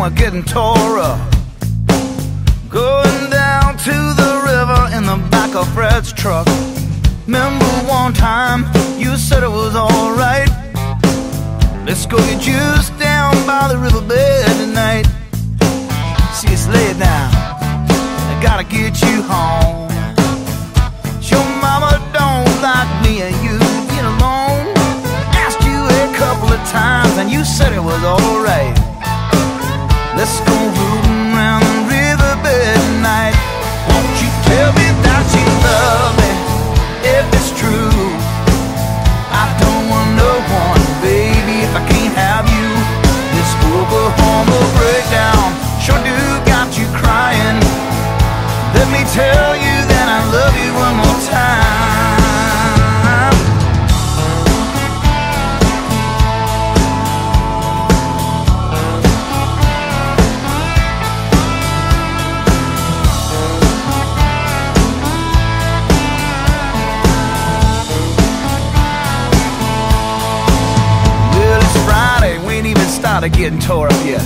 were getting tore up, going down to the river in the back of Fred's truck. Remember one time you said it was alright. Let's go get juice down by the riverbed tonight. See, it's late now, I gotta get you home. Your mama don't like me and you being alone. Asked you a couple of times and you said it was alright. Let's go rootin' around the riverbed tonight. Won't you tell me that you love me, if it's true? I don't want no one, baby, if I can't have you. This Oklahoma breakdown sure do got you crying. Let me tell you that I love you one more time. Started getting tore up yet.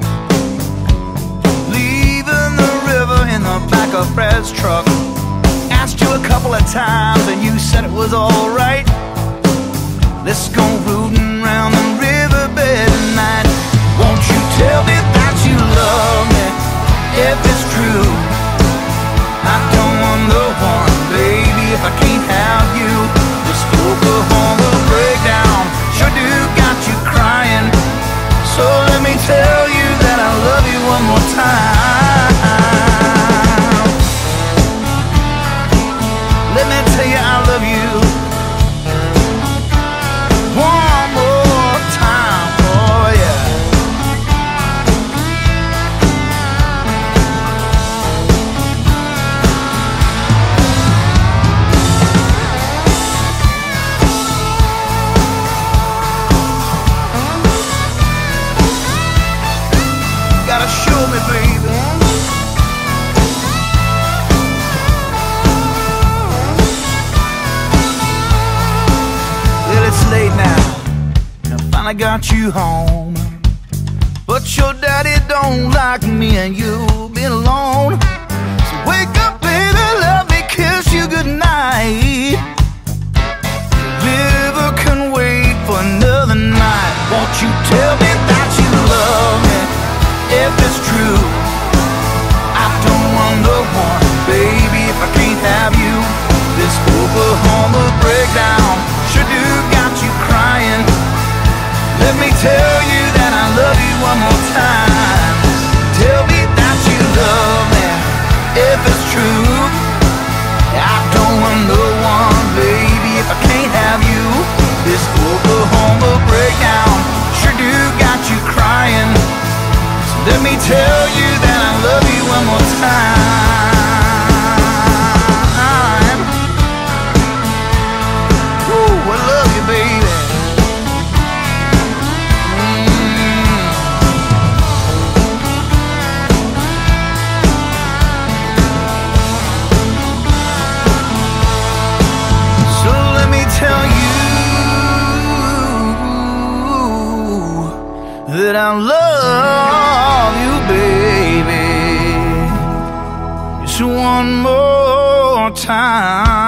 Leaving the river in the back of Fred's truck. Asked you a couple of times and you said it was alright. Let's go rootin' round the riverbed tonight. Won't you tell me that you love me, if it's true? I don't want no one, baby, if I can't have you. This Oklahoma breakdown sure do got you crying. So let me tell you that I love you one more time. Let me tell you I love you one more time, oh yeah. Show me, baby. Well, it's late now, and I finally got you home. But your daddy don't like me and you being alone. So wake up, baby, let me kiss you goodnight. The river can wait for another night. Won't you tell me that you love me, if it's true? I don't want no one, baby, if I can't have you. This Oklahoma breakdown sure do got you crying. Let me tell you that I love you one more time. Tell me that you love me, if it's true. I don't want no one, baby, if I can't have you. This Oklahoma breakdown sure do got you crying. Let me tell you that I love you one more time. Ooh, I love you, baby. So let me tell you that I love you, baby, just one more time.